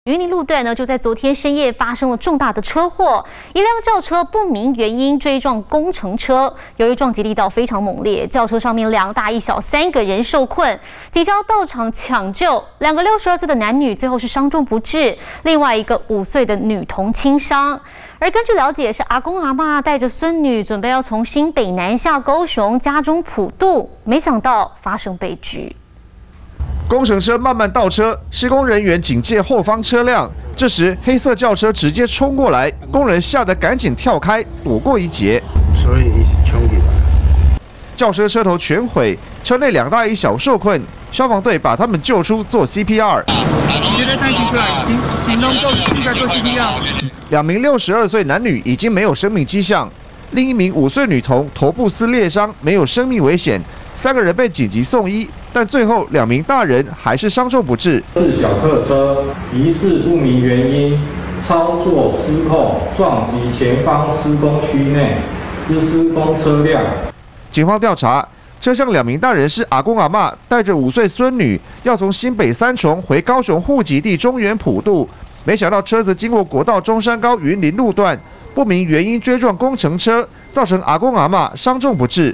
云林路段呢，就在昨天深夜发生了重大的车祸，一辆轿车不明原因追撞工程车，由于撞击力道非常猛烈，轿车上面2大1小3个人受困，警消到场抢救，2个62岁的男女最后是伤重不治，另外一个5岁的女童轻伤。而根据了解，是阿公阿嬷带着孙女准备要从新北南下高雄家中普渡，没想到发生悲剧。 工程车慢慢倒车，施工人员警戒后方车辆。这时，黑色轿车直接冲过来，工人吓得赶紧跳开，躲过一劫。 所以一起冲进来。 轿车车头全毁，车内2大1小受困。消防队把他们救出，做 CPR。 现在探出来，行动做应该做 CPR。 2名62岁男女已经没有生命迹象，另1名5岁女童头部撕裂伤，没有生命危险。3个人被紧急送医。 但最后2名大人还是伤重不治。 是小客车疑似不明原因操作失控撞击前方施工区内之施工车辆。 警方调查，车上2名大人是阿公阿嬷，带着5岁孙女要从新北三重回高雄户籍地中原普渡，没想到车子经过国道中山高云林路段，不明原因追撞工程车，造成阿公阿嬷伤重不治。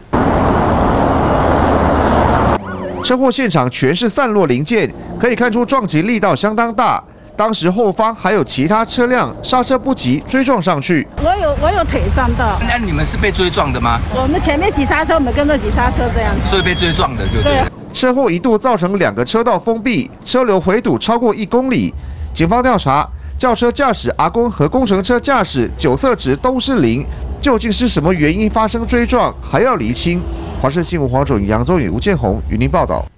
车祸现场全是散落零件，可以看出撞击力道相当大。当时后方还有其他车辆刹车不及，追撞上去。 我有腿撞到。 那你们是被追撞的吗？ 我们前面急刹车，我们跟着急刹车这样子。 所以被追撞的，对不对？ 车祸一度造成2个车道封闭，车流回堵超过1公里。警方调查，轿车驾驶阿公和工程车驾驶酒测值都是0，究竟是什么原因发生追撞，还要厘清。华视新闻黄种杨宗宇、吴建宏云林报道。